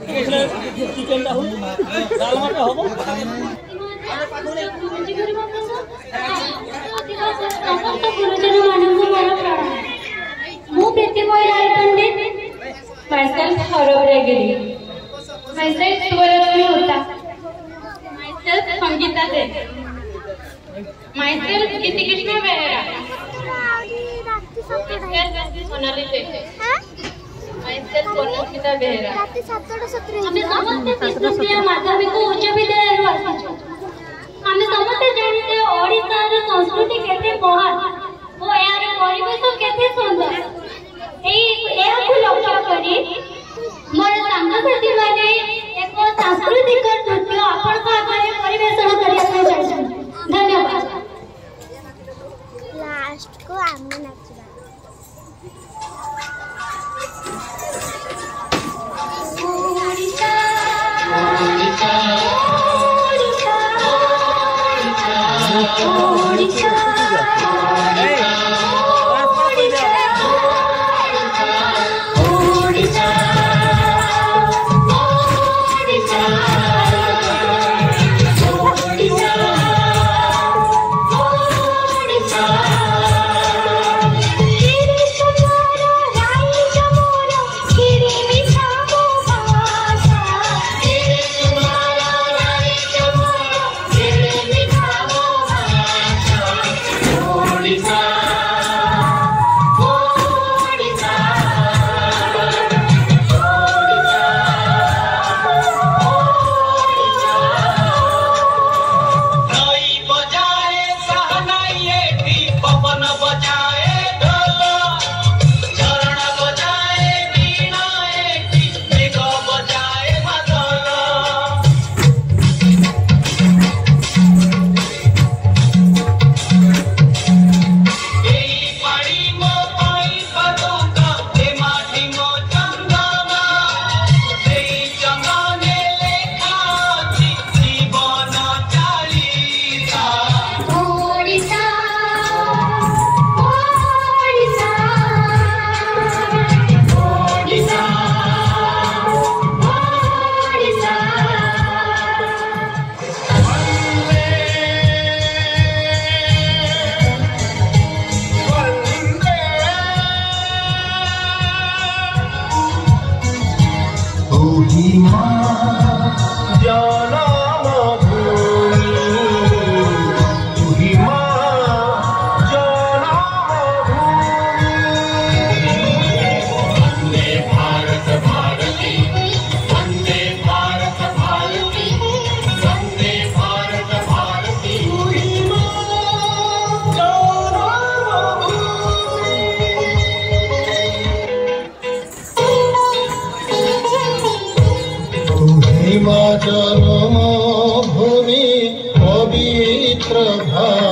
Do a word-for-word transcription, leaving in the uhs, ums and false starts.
चिकेनटा हो डालमाटा हो समस्त गुरुजन मानव मोर प्रणाम मु प्रतिमय राय पंडित myself हरवरागिरी myself सुवरश्री होता myself संगीता दे myself गीति कृष्ण बेहरा सोनाली दे myself सोनस्मिता बेहरा हमें समस्त शिशुप्रिया माध्यमिक उच्च विद्यालय आसिଛୁ हमें समस्त जानते ओडिशा रो संस्कृति केते महान ओ यार परिवेश केते सुंदर एई एहाकु लक्ष्य करी मोर सांगसाथी माने एक सांस्कृतिक नृत्य आपण आगे परिवेषण करिया को चाहछन धन्यवाद लास्ट को आमे नाचबा ओडिशा ओडिशा जन्म भूमि पवित्र